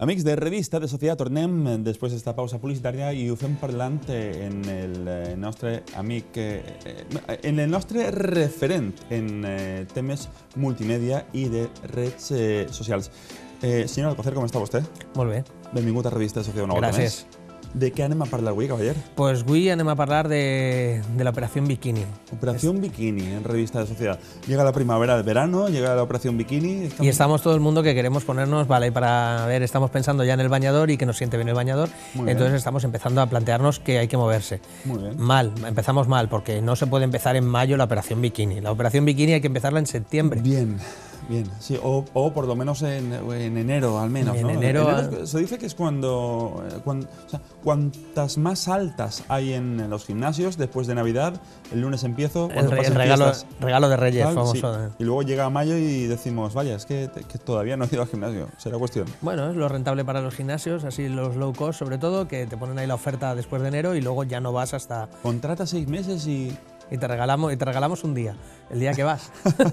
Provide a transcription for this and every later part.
Amics de Revista de Societat, tornem després d'esta pausa publicitària i ho fem parlant en el nostre amic, en el nostre referent en temes multimèdia i de redes socials. Senyor Alcocer, com està vostè? Molt bé. Benvingut a Revista de Societat una volta més. Gràcies. De què anem a parlar avui, cavaller? Pues avui anem a parlar de la Operación Bikini. Operación Bikini en Revista de Sociedad. Llega la primavera, el verano, llega la Operación Bikini. Y estamos todo el mundo que queremos ponernos, vale, para ver, estamos pensando ya en el bañador y que nos siente bien el bañador. Entonces estamos empezando a plantearnos que hay que moverse. Muy bien. Mal, empezamos mal, porque no se puede empezar en mayo la Operación Bikini. La Operación Bikini hay que empezarla en septiembre. Bien. Bien, sí, o por lo menos en enero, al menos, en ¿no? enero se dice que es cuando o sea, cuantas más altas hay en los gimnasios después de Navidad, el lunes empiezo, el regalo de Reyes, tal, famoso. Sí. Y luego llega mayo y decimos, vaya, es que todavía no he ido al gimnasio, será cuestión. Bueno, es lo rentable para los gimnasios, así los low cost sobre todo, que te ponen ahí la oferta después de enero y luego ya no vas hasta... Contrata 6 meses y te regalamos un día, el día que vas.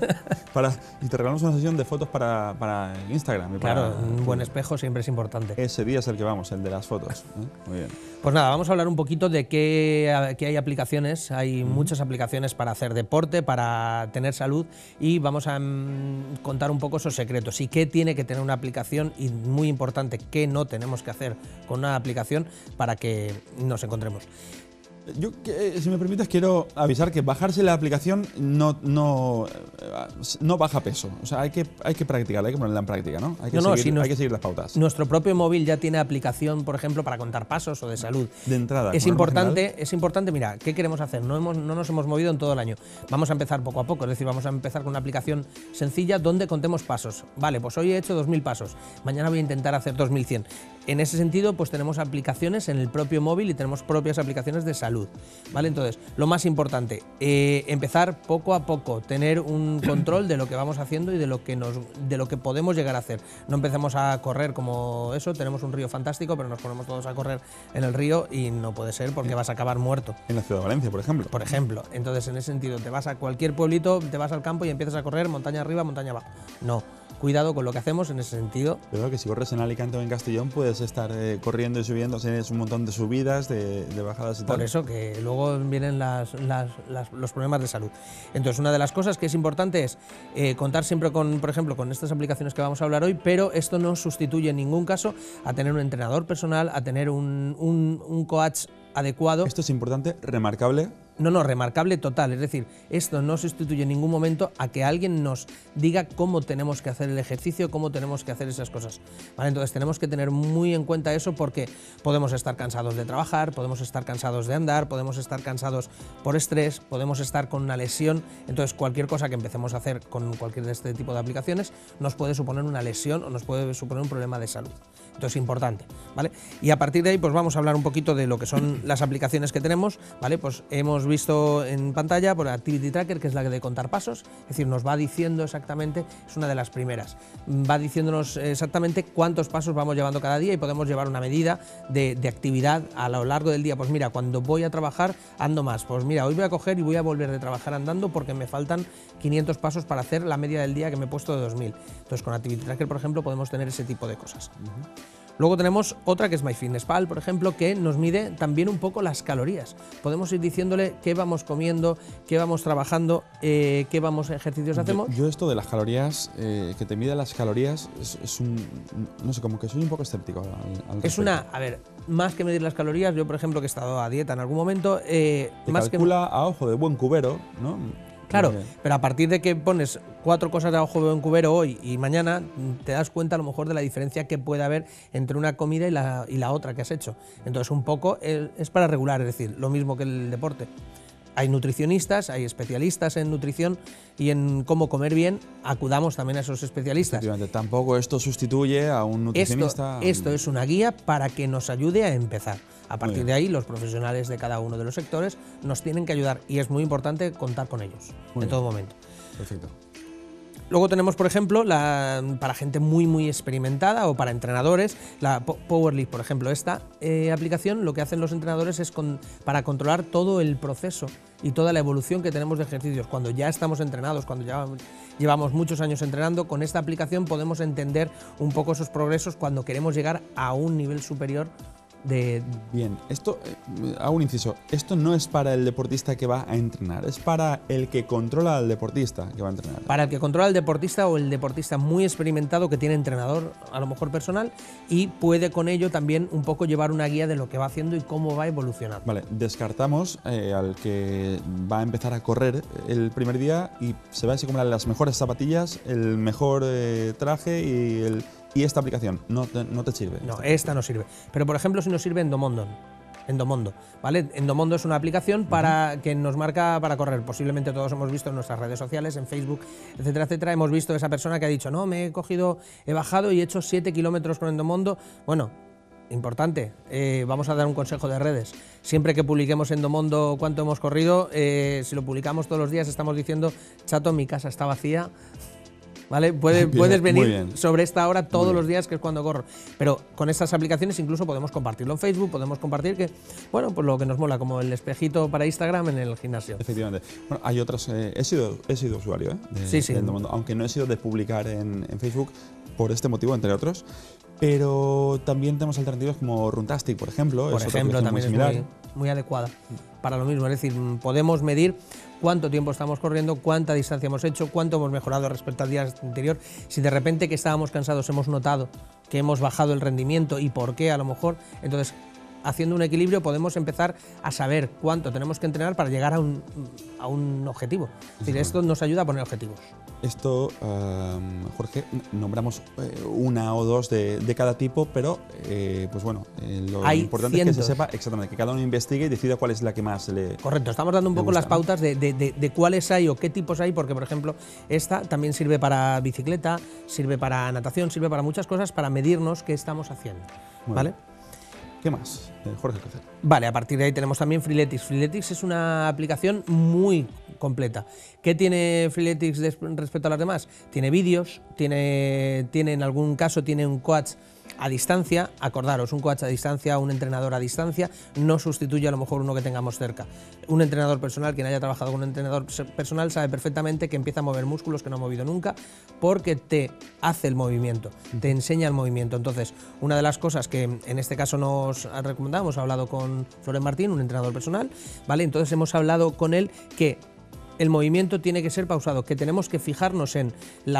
Y te regalamos una sesión de fotos para Instagram. Claro, un buen espejo siempre es importante. Ese día es el que vamos, el de las fotos. Muy bien. Pues nada, vamos a hablar un poquito de que hay aplicaciones, hay muchas aplicaciones para hacer deporte, para tener salud, y vamos a contar un poco esos secretos y qué tiene que tener una aplicación, y muy importante, qué no tenemos que hacer con una aplicación para que nos encontremos. Yo, si me permites, quiero avisar que bajarse la aplicación no baja peso. O sea, hay que practicarla, hay que ponerla en práctica, ¿no? Hay que seguir las pautas. Nuestro propio móvil ya tiene aplicación, por ejemplo, para contar pasos o de salud. De entrada. Es importante, mira, ¿qué queremos hacer? No nos hemos movido en todo el año. Vamos a empezar poco a poco, es decir, vamos a empezar con una aplicación sencilla donde contemos pasos. Vale, pues hoy he hecho 2000 pasos, mañana voy a intentar hacer 2100. En ese sentido, pues tenemos aplicaciones en el propio móvil y tenemos propias aplicaciones de salud, ¿vale? Entonces, lo más importante, empezar poco a poco, tener un control de lo que vamos haciendo y de lo que podemos llegar a hacer. No empecemos a correr como eso, tenemos un río fantástico, pero nos ponemos todos a correr en el río y no puede ser porque vas a acabar muerto. En la ciudad de Valencia, por ejemplo. Por ejemplo. Entonces, en ese sentido, te vas a cualquier pueblito, te vas al campo y empiezas a correr montaña arriba, montaña abajo. No. Cuidado con lo que hacemos en ese sentido. Pero que si corres en Alicante o en Castellón puedes estar corriendo y subiendo, tienes un montón de subidas, de bajadas y tal. Por eso que luego vienen los problemas de salud. Entonces, una de las cosas que es importante es contar siempre con, por ejemplo, con estas aplicaciones que vamos a hablar hoy, pero esto no sustituye en ningún caso a tener un entrenador personal, a tener un coach adecuado. Esto es importante, remarcable. No, remarcable total, es decir, esto no sustituye en ningún momento a que alguien nos diga cómo tenemos que hacer el ejercicio, cómo tenemos que hacer esas cosas, ¿vale? Entonces tenemos que tener muy en cuenta eso porque podemos estar cansados de trabajar, podemos estar cansados de andar, podemos estar cansados por estrés, podemos estar con una lesión, entonces cualquier cosa que empecemos a hacer con cualquier de este tipo de aplicaciones nos puede suponer una lesión o nos puede suponer un problema de salud. Entonces, importante, ¿vale? Y a partir de ahí, pues vamos a hablar un poquito de lo que son las aplicaciones que tenemos, ¿vale? Pues hemos visto en pantalla por Activity Tracker, que es la de contar pasos, es decir, nos va diciendo exactamente, es una de las primeras, va diciéndonos exactamente cuántos pasos vamos llevando cada día y podemos llevar una medida de actividad a lo largo del día. Pues mira, cuando voy a trabajar ando más, pues mira, hoy voy a coger y voy a volver de trabajar andando porque me faltan 500 pasos para hacer la media del día que me he puesto de 2000. Entonces, con Activity Tracker, por ejemplo, podemos tener ese tipo de cosas. Luego tenemos otra que es MyFitnessPal, por ejemplo, que nos mide también un poco las calorías. Podemos ir diciéndole qué vamos comiendo, qué vamos trabajando, qué ejercicios hacemos. Yo esto de las calorías, que te mide las calorías, no sé, como que soy un poco escéptico al respecto. A ver, más que medir las calorías, yo por ejemplo que he estado a dieta en algún momento, calcula a ojo de buen cubero, ¿no? Claro, pero a partir de que pones 4 cosas de ojo de buen cubero hoy y mañana, te das cuenta a lo mejor de la diferencia que puede haber entre una comida y la otra que has hecho. Entonces, un poco es para regular, es decir, lo mismo que el deporte. Hay nutricionistas, hay especialistas en nutrición y en cómo comer bien, acudamos también a esos especialistas. Tampoco esto sustituye a un nutricionista. Esto es una guía para que nos ayude a empezar. A partir de ahí, los profesionales de cada uno de los sectores nos tienen que ayudar y es muy importante contar con ellos en todo momento. Perfecto. Luego tenemos, por ejemplo, para gente muy experimentada o para entrenadores, la Powerlift, por ejemplo. Esta aplicación lo que hacen los entrenadores es para controlar todo el proceso y toda la evolución que tenemos de ejercicios. Cuando ya estamos entrenados, cuando ya llevamos muchos años entrenando, con esta aplicación podemos entender un poco esos progresos cuando queremos llegar a un nivel superior. Bien, esto, hago un inciso, esto no es para el deportista que va a entrenar, es para el que controla al deportista que va a entrenar. Para el que controla al deportista o el deportista muy experimentado que tiene entrenador a lo mejor personal y puede con ello también un poco llevar una guía de lo que va haciendo y cómo va evolucionando. Vale, descartamos al que va a empezar a correr el primer día y se va a comprar las mejores zapatillas, el mejor traje y esta aplicación no te sirve. No, esta no sirve. Pero por ejemplo, si nos sirve Endomondo, ¿vale? Endomondo es una aplicación que nos marca para correr. Posiblemente todos hemos visto en nuestras redes sociales, en Facebook, etcétera, etcétera. Hemos visto esa persona que ha dicho, no, he bajado y he hecho 7 kilómetros con Endomondo. Bueno, importante, vamos a dar un consejo de redes. Siempre que publiquemos Endomondo cuánto hemos corrido, si lo publicamos todos los días, estamos diciendo, chato, mi casa está vacía. ¿Vale? Puedes venir sobre esta hora todos los días, que es cuando corro. Pero con estas aplicaciones incluso podemos compartirlo en Facebook, podemos compartir pues lo que nos mola, como el espejito para Instagram en el gimnasio. Efectivamente. Bueno, hay otras, he sido usuario sí. de Endomondo, aunque no he sido de publicar en Facebook por este motivo, entre otros. Pero también tenemos alternativas como Runtastic, por ejemplo. Por ejemplo, también es muy adecuada para lo mismo. Es decir, podemos medir cuánto tiempo estamos corriendo, cuánta distancia hemos hecho, cuánto hemos mejorado respecto al día anterior. Si de repente que estábamos cansados hemos notado que hemos bajado el rendimiento y por qué a lo mejor, entonces haciendo un equilibrio podemos empezar a saber cuánto tenemos que entrenar para llegar a un objetivo. Es decir, esto nos ayuda a poner objetivos. Esto, Jorge, nombramos una o dos de cada tipo, pero pues bueno, lo hay importante cientos. Es que se sepa exactamente, que cada uno investigue y decida cuál es la que más le Correcto, estamos dando un poco las pautas de cuáles hay o qué tipos hay, porque por ejemplo, esta también sirve para bicicleta, sirve para natación, sirve para muchas cosas, para medirnos qué estamos haciendo. ¿Vale? ¿Qué más, Jorge Alcocer? Vale, a partir de ahí tenemos también Freeletics. Freeletics es una aplicación muy completa. ¿Qué tiene Freeletics respecto a las demás? Tiene vídeos, tiene en algún caso tiene un coach a distancia. Acordaros, un coach a distancia, un entrenador a distancia, no sustituye a lo mejor uno que tengamos cerca. Un entrenador personal, quien haya trabajado con un entrenador personal, sabe perfectamente que empieza a mover músculos que no ha movido nunca, porque te hace el movimiento, te enseña el movimiento. Entonces, una de las cosas que en este caso nos recomendamos, he hablado con Florent Martín, un entrenador personal, ¿vale? Entonces hemos hablado con él que el movimiento tiene que ser pausado, que tenemos que fijarnos en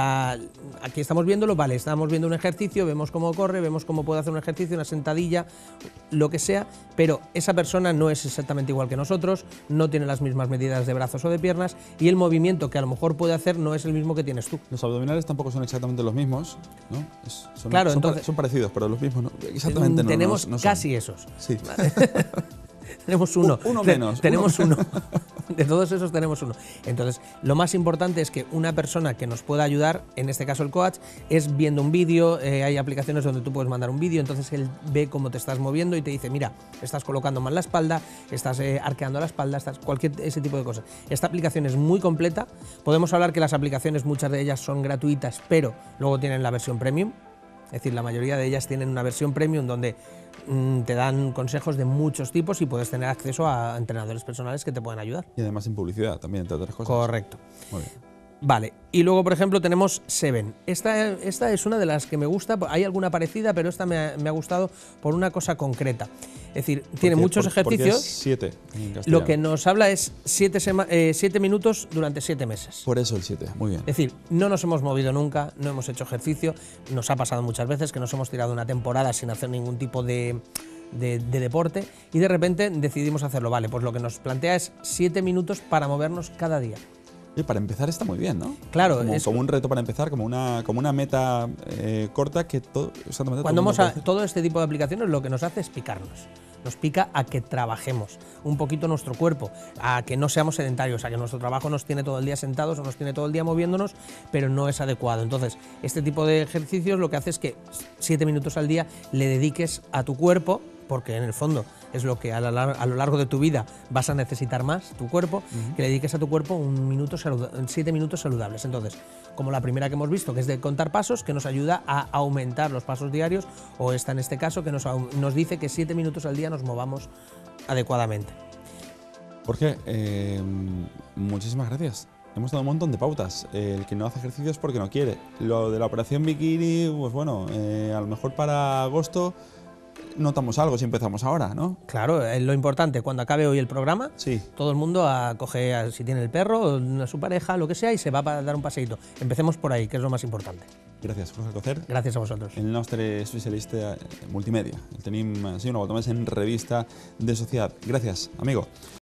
aquí estamos viéndolo, vale, estamos viendo un ejercicio, vemos cómo corre, vemos cómo puede hacer un ejercicio, una sentadilla, lo que sea, pero esa persona no es exactamente igual que nosotros, no tiene las mismas medidas de brazos o de piernas y el movimiento que a lo mejor puede hacer no es el mismo que tienes tú. Los abdominales tampoco son exactamente los mismos, ¿no? Claro, entonces, son parecidos, pero los mismos no. Exactamente tenemos no casi esos. Sí. ¿Vale? Tenemos uno. Uno menos. Tenemos uno. De todos esos tenemos uno. Entonces, lo más importante es que una persona que nos pueda ayudar, en este caso el coach, es viendo un vídeo. Hay aplicaciones donde tú puedes mandar un vídeo, entonces él ve cómo te estás moviendo y te dice, mira, estás colocando mal la espalda, estás arqueando la espalda, ese tipo de cosas. Esta aplicación es muy completa. Podemos hablar que las aplicaciones, muchas de ellas son gratuitas, pero luego tienen la versión premium. Es decir, la mayoría de ellas tienen una versión premium donde te dan consejos de muchos tipos y puedes tener acceso a entrenadores personales que te puedan ayudar. Y además sin publicidad también, entre otras cosas. Correcto. Muy bien. Vale, y luego por ejemplo tenemos Seven. Esta es una de las que me gusta, hay alguna parecida, pero esta me ha gustado por una cosa concreta. Es decir, tiene muchos ejercicios. Porque es 7 en castellano. Lo que nos habla es 7 minutos durante 7 meses. Por eso el 7, muy bien. Es decir, no nos hemos movido nunca, no hemos hecho ejercicio, nos ha pasado muchas veces que nos hemos tirado una temporada sin hacer ningún tipo de deporte y de repente decidimos hacerlo. Vale, pues lo que nos plantea es 7 minutos para movernos cada día. Y para empezar está muy bien, ¿no? Claro, como un reto para empezar, como una meta corta que todo este tipo de aplicaciones lo que nos hace es picarnos. Nos pica a que trabajemos un poquito nuestro cuerpo, a que no seamos sedentarios, a que nuestro trabajo nos tiene todo el día sentados o nos tiene todo el día moviéndonos, pero no es adecuado. Entonces, este tipo de ejercicios lo que hace es que 7 minutos al día le dediques a tu cuerpo porque en el fondo es lo que a lo largo de tu vida vas a necesitar más, tu cuerpo, que le dediques a tu cuerpo 7 minutos saludables. Entonces, como la primera que hemos visto, que es de contar pasos, que nos ayuda a aumentar los pasos diarios, o esta en este caso, que nos dice que 7 minutos al día nos movamos adecuadamente. Jorge, muchísimas gracias. Hemos dado un montón de pautas. El que no hace ejercicios porque no quiere. Lo de la operación bikini, pues bueno, a lo mejor para agosto notamos algo si empezamos ahora, ¿no? Claro, lo importante, cuando acabe hoy el programa, sí, todo el mundo coge, si tiene el perro, a su pareja, lo que sea, y se va para dar un paseíto. Empecemos por ahí, que es lo más importante. Gràcies, Jorge Alcocer. Gràcies a vosaltres. El nostre especialista multimèdia. El tenim, sí, una volta més en Revista de Societat. Gràcies, amigo.